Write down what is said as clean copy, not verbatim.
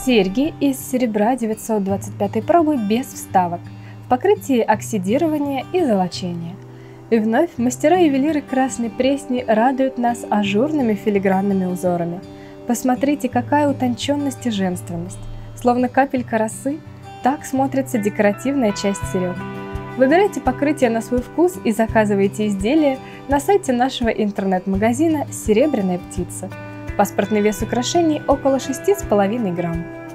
Серьги из серебра 925 пробы без вставок, в покрытии оксидирования и золочения. И вновь мастера-ювелиры Красной Пресни радуют нас ажурными филигранными узорами. Посмотрите, какая утонченность и женственность. Словно капелька росы, так смотрится декоративная часть серег. Выбирайте покрытие на свой вкус и заказывайте изделия на сайте нашего интернет-магазина «Серебряная птица». Паспортный вес украшений около 6,5 грамм.